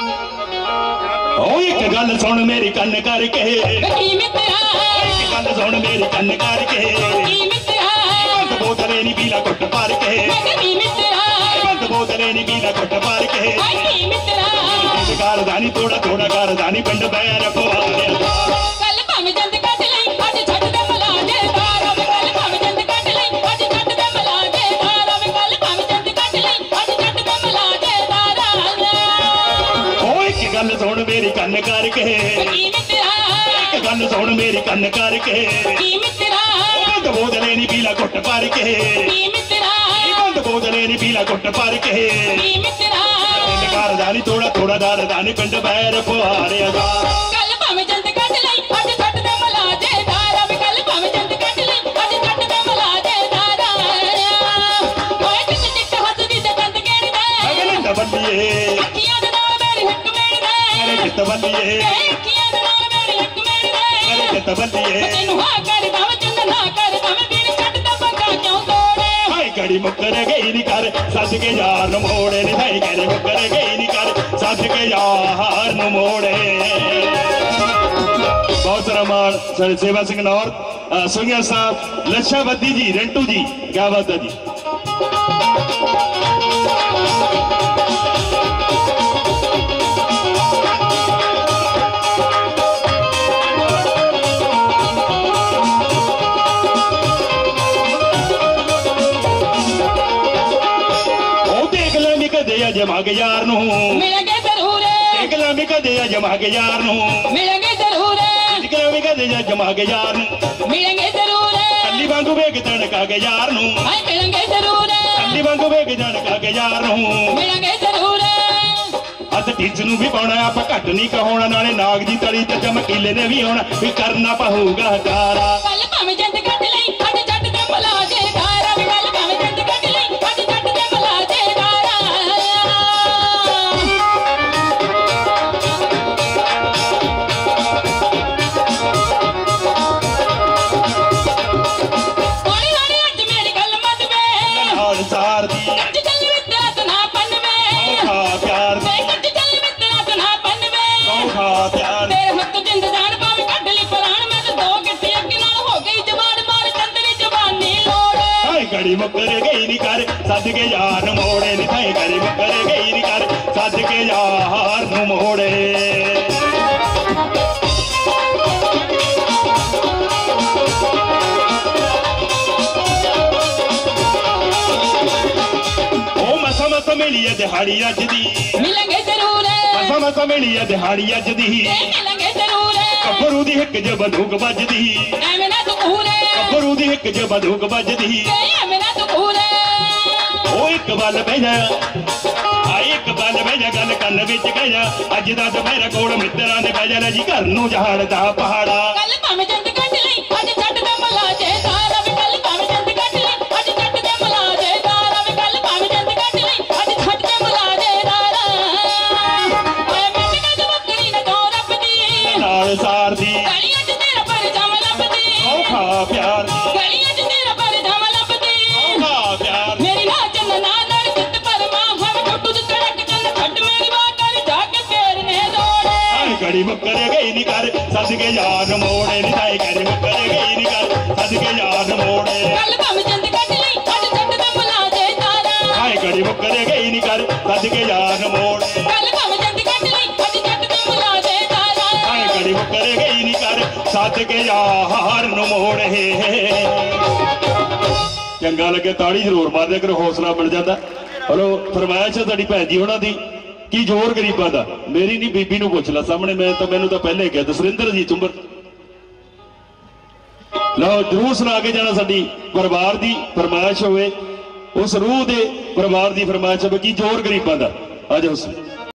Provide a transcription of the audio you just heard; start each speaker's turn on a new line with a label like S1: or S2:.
S1: ओ एक गल सुन मेरी कन्न करके, एक गल सुन मेरी कन्न करके, बंद बोतले नी पीला घुट भर के, बंद बोतले नी पीला घुट भर के, कारदानी थोड़ा थोड़ा कारदानी पिंड बैर पवारिया गल सुन मेरी कन्न करके, एक गल सुन मेरी कन्न करके, बंद बोतले नी पीला घुट भर के, बंद बोतले नी पीला घुट भर के, कारदानी थोड़ा थोड़ा कारदानी पिंड बैर पवारिया घड़ी मुकर गई नी कर सज के यार न मोड़े नी भाई घड़ी मुकर गई नी कर सज के यार न मोड़े। बहुत सारा मान सर सेवा सिंह नौर सुनिया साहब लच्छावती जी रेंटू जी क्या बात है जी। जमाग यार नू मिलेंगे जरूर, गुलामी कदे जमाग यार नू मिलेंगे जरूर, गुलामी कदे जमाग यार नू मिलेंगे जरूर, अल्ली वांगू वेग तड़का के यार नू मिलेंगे जरूर, अल्ली वांगू वेग तड़का के यार नू मिलेंगे जरूर। अस टीच नू भी पाउणा आप घट नहीं कहोना नाले नाग जी तली ते चमकीले ने भी होना भी करना पहूगा तारा कल भावें जिंद कट लई अज जट दे भला जे तारा कल भावें जिंद कट लई अज जट दे भला जे मुकर गई नी कर सद के यार न मोड़े नी थाई घड़ी मुकर गई नी कर सद के यार न मोड़े। ओ मसा मसा मिली है दिहाड़ी अज दी मिलेंगे जरूर, मसा मसा मिली है दिहाड़ी अज दी मिलेंगे जरूर, कपरू दी हिक ज बंदूक बजदी एवें ना तू पूरे कपरू दी हिक ज बंदूक बजदी एक बल बह जा एक बल बह जा गल कन्न विच कह जा अज दा दुपहर कोल मित्तरां दे बह जा जी घर नूं झाड़दा पहाड़ा कल भावें जिंद कट लई अज जट दे भला जे तारा वे कल भावें जिंद कट लई अज जट दे भला जे तारा वे कल भावें जिंद कट लई अज जट दे भला जे तारा ओए मिट के बकरी ने दो रब दी नाल सार दी गलियां च तेरा पर जाम लभदी ओ खा प्यार गलियां च तेरा पर जाम लभदी ओ खा प्यार मेरी ना चन्ना घड़ी मुकर गई नी कर सद के यार मोड़े नी थाई घड़ी मुकर गई नी कर सद के यार मोड़े कल भावें जिंद कट लई अज जट दे भला जे तारा हाय घड़ी मुकर गई नी कर सद के यार मोड़े कल भावें जिंद कट लई अज जट दे भला जे तारा हाय घड़ी मुकर गई नी कर सद के यार न मोड़े। चंगा लगे ताड़ी जरूर मार दिया करो हौसला मिल जाता। हेलो फरमाइश है तुहाडी भैन जी होना दी की जोर गरीबां दा मेरी नहीं बीबी नूं पुछ ला सामने मैं तो मैनू तो पहले कहा सुरिंदर जी चुंबर लो जरूर सुना के जाना साडी परिवार की फरमाइश होवे उस रूह दे परिवार की फरमाइश होवे की जोर गरीबां दा आ जाओ।